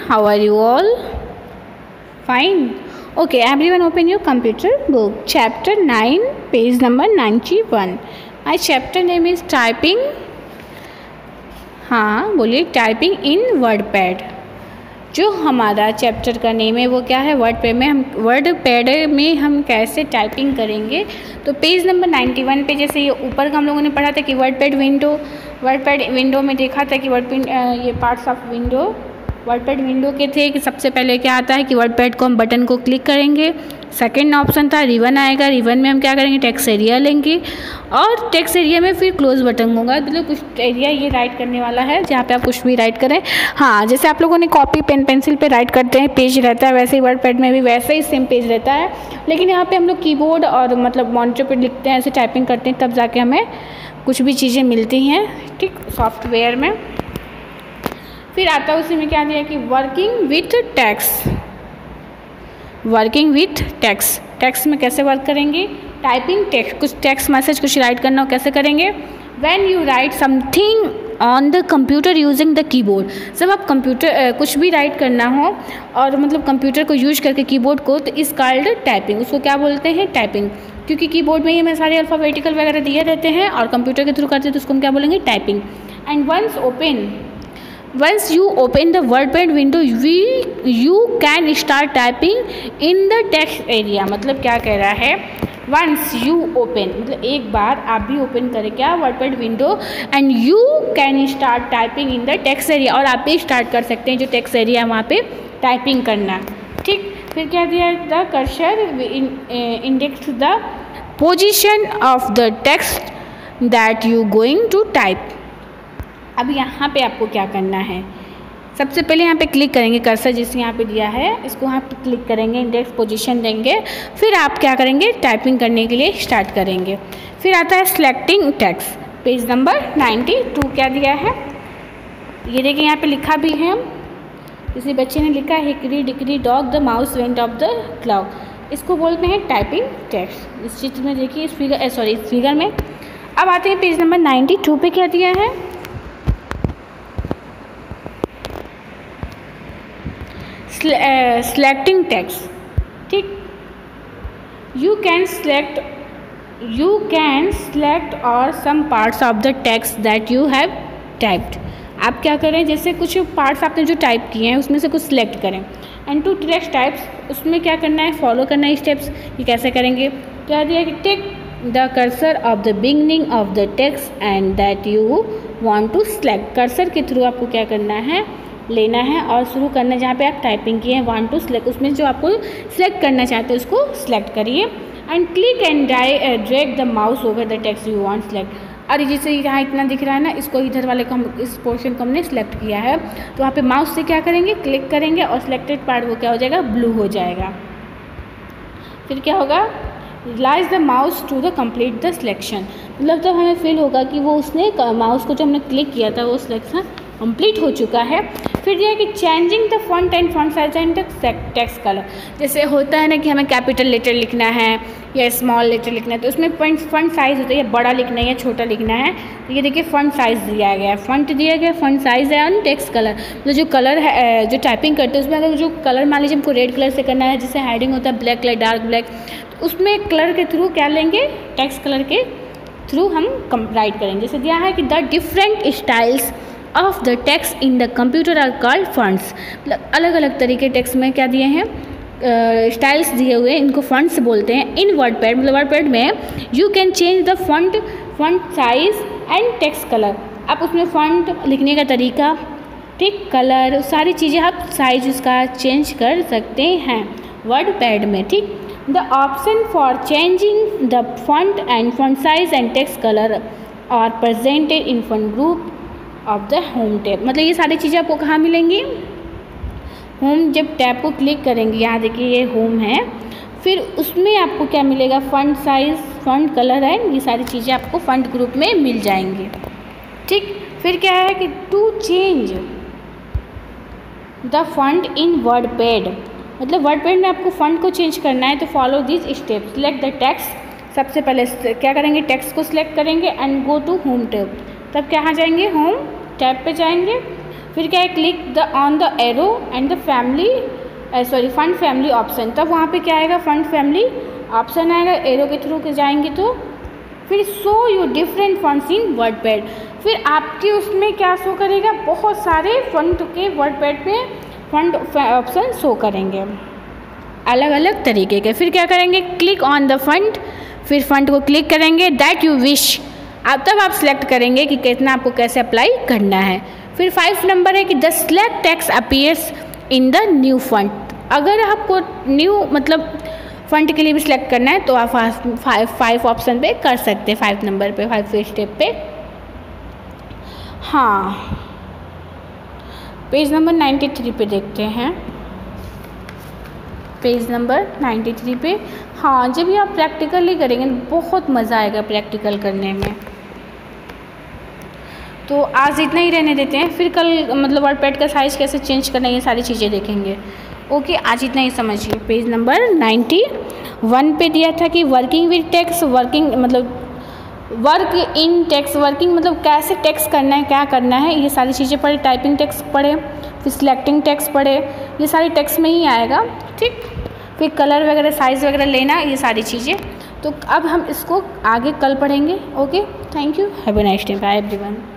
how are you all? Fine. Okay, everyone open your computer book. Chapter 9, page number 91. My chapter name is Typing. हाँ बोलिए, typing in WordPad. जो हमारा chapter का name है वो क्या है, वर्डपैड में हम कैसे टाइपिंग करेंगे। तो पेज नंबर 91 पे जैसे ये ऊपर का हम लोगों ने पढ़ा था कि वर्डपैड विंडो में देखा था कि ये पार्ट्स ऑफ वर्डपैड विंडो के थे कि सबसे पहले क्या आता है कि वर्डपैड को हम बटन को क्लिक करेंगे। सेकंड ऑप्शन था रिवन आएगा, रिवन में हम क्या करेंगे, टेक्स्ट एरिया लेंगे और टेक्स्ट एरिया में फिर क्लोज बटन होगा। मतलब कुछ एरिया ये राइट करने वाला है जहाँ पे आप कुछ भी राइट करें। हाँ, जैसे आप लोगों ने कॉपी पेन पेंसिल पे राइट करते हैं पेज रहता है, वैसे ही वर्डपैड में भी वैसे ही सेम पेज रहता है, लेकिन यहाँ पे हम लोग कीबोर्ड और मतलब मॉनिटर पे लिखते हैं, ऐसे टाइपिंग करते हैं, तब जाके हमें कुछ भी चीज़ें मिलती हैं, ठीक, सॉफ्टवेयर में। फिर आता है उसी में क्या दिया कि वर्किंग विथ टेक्स्ट। टेक्स्ट में कैसे वर्क करेंगे, टाइपिंग टेक्स्ट, कुछ टेक्स्ट मैसेज कुछ राइट करना हो कैसे करेंगे। When you write something on the computer using the keyboard. जब आप कंप्यूटर कुछ भी राइट करना हो और मतलब कंप्यूटर को यूज करके कीबोर्ड को, तो इस कॉल्ड टाइपिंग। उसको क्या बोलते हैं, टाइपिंग। क्योंकि कीबोर्ड में ये हमें सारे अल्फ़ाबेटिकल वगैरह दिए रहते हैं और कंप्यूटर के थ्रू करते हैं तो उसको हम क्या बोलेंगे, typing. And once you open the WordPad window you can start typing in the text area। मतलब क्या कह रहा है, once you open मतलब एक बार आप भी ओपन करें क्या WordPad window, and you can start typing in the text area, और आप भी स्टार्ट कर सकते हैं जो टेक्स्ट एरिया है वहाँ पे टाइपिंग करना, ठीक। फिर क्या दिया, the cursor index the position of the text that you going to type. अब यहाँ पे आपको क्या करना है, सबसे पहले यहाँ पे क्लिक करेंगे, कर्सर जिसने यहाँ पे दिया है इसको यहाँ पे क्लिक करेंगे, इंडेक्स पोजीशन देंगे, फिर आप क्या करेंगे, टाइपिंग करने के लिए स्टार्ट करेंगे। फिर आता है सिलेक्टिंग टेक्स्ट, पेज नंबर 92 क्या दिया है, ये देखिए यहाँ पे लिखा भी है, किसी बच्चे ने लिखा है hickory dickory dog the mouse went off the cloud. इसको बोलते हैं टाइपिंग टेक्स्ट। इस चित्र में देखिए, इस फिगर में। अब आते हैं पेज नंबर 92 पे क्या दिया है, selecting text, ठीक। you can select or some parts of the text that you have typed। आप क्या करें, जैसे कुछ पार्ट्स आपने जो टाइप किए हैं उसमें से कुछ सिलेक्ट करें। एंड टू टेक्स्ट टाइप्स, उसमें क्या करना है, फॉलो करना है स्टेप्स। ये कैसे करेंगे, क्या दिया कि take the cursor of the beginning of the text and that you want to select. Cursor के थ्रू आपको क्या करना है, लेना है और शुरू करना है जहाँ पे आप टाइपिंग किए हैं, वांट टू सिलेक्ट, उसमें जो आपको सिलेक्ट करना चाहते हैं उसको सिलेक्ट करिए। And click and drag the mouse over the text you want select. और जैसे यहाँ इतना दिख रहा है ना, इसको इधर वाले को इस पोर्शन को हमने सिलेक्ट किया है, तो वहाँ पे माउस से क्या करेंगे, क्लिक करेंगे और सिलेक्टेड पार्ट वो क्या हो जाएगा, ब्लू हो जाएगा। फिर क्या होगा, release the mouse to the complete the selection. मतलब तब हमें फील होगा कि वो उसने माउस को जो हमने क्लिक किया था वो सिलेक्शन कंप्लीट हो चुका है। फिर यह है कि changing the font and font size and text colour. जैसे होता है ना कि हमें कैपिटल लेटर लिखना है या स्मॉल लेटर लिखना है, तो उसमें फॉन्ट साइज होता है, या बड़ा लिखना है या छोटा लिखना है। तो ये देखिए फॉन्ट साइज दिया गया है, फॉन्ट दिया गया, फॉन्ट साइज है और टेक्स्ट कलर। मतलब जो कलर है, जो टाइपिंग करते हैं उसमें अगर जो कलर मान लीजिए हमको रेड कलर से करना है, जैसे हेडिंग होता है ब्लैक कलर, डार्क ब्लैक, तो उसमें कलर के थ्रू क्या लेंगे, टेक्स्ट कलर के थ्रू हम राइट करेंगे। जैसे दिया है कि the different styles of the text in the computer are called fonts. मतलब अलग अलग तरीके टेक्स्ट में क्या दिए हैं, स्टाइल्स दिए हुए हैं, इनको फॉन्ट्स बोलते हैं। इन वर्डपैड मतलब वर्डपैड में you can change the font size and text colour. आप उसमें फॉन्ट लिखने का तरीका, ठीक, कलर, सारी चीज़ें आप साइज उसका चेंज कर सकते हैं वर्डपैड में, ठीक। The option for changing the font and font size and text colour are presented in font group of the home tab. मतलब ये सारी चीज़ें आपको कहाँ मिलेंगी, होम जब टैब को क्लिक करेंगे, यहाँ देखिए ये होम है, फिर उसमें आपको क्या मिलेगा, फॉन्ट साइज, फॉन्ट कलर है, ये सारी चीज़ें आपको फॉन्ट ग्रुप में मिल जाएंगी, ठीक। फिर क्या है कि to change the font in WordPad, मतलब वर्डपैड में आपको फॉन्ट को चेंज करना है, तो follow this step. Select the text, सबसे पहले क्या करेंगे, टेक्स्ट को सिलेक्ट करेंगे and go to home tab. तब कहाँ जाएंगे, होम टैब पे जाएंगे। फिर क्या है, click the on the arrow and the family font family option, तब वहाँ पे क्या आएगा, फंड फैमिली ऑप्शन आएगा, एरो के थ्रू के जाएंगे तो फिर show you different fonts in WordPad, फिर आपके उसमें क्या शो करेगा, बहुत सारे फंड के वर्डपैड पे फंड ऑप्शन शो करेंगे अलग अलग तरीके के। फिर क्या करेंगे, क्लिक ऑन द फंड, फिर फंड को क्लिक करेंगे दैट यू विश, अब तब आप सिलेक्ट करेंगे कि कितना आपको कैसे अप्लाई करना है। फिर 5 नंबर है कि the select text appears in the new font, अगर आपको न्यू मतलब फंड के लिए भी सिलेक्ट करना है तो आप 5 ऑप्शन पे कर सकते हैं, 5 नंबर पे, 5 स्टेप पे। हाँ, पेज नंबर 93 पे देखते हैं, पेज नंबर 93 पे। हाँ, जब ये आप प्रैक्टिकली करेंगे बहुत मज़ा आएगा प्रैक्टिकल करने में। तो आज इतना ही रहने देते हैं, फिर कल मतलब वर्डपैड का साइज़ कैसे चेंज करना है ये सारी चीज़ें देखेंगे। ओके, आज इतना ही समझिए। पेज नंबर 91 पे दिया था कि वर्किंग विद टेक्स्ट, वर्किंग मतलब वर्क इन टेक्स्ट, वर्किंग मतलब कैसे टेक्स्ट करना है, क्या करना है, ये सारी चीज़ें पढ़े। टाइपिंग टेक्स्ट पढ़े, फिर सिलेक्टिंग टेक्स्ट पढ़े, ये सारी टेक्स्ट में ही आएगा, ठीक। फिर कलर वगैरह, साइज़ वगैरह लेना, ये सारी चीज़ें। तो अब हम इसको आगे कल पढ़ेंगे। Okay, thank you, have a nice day, bye everyone.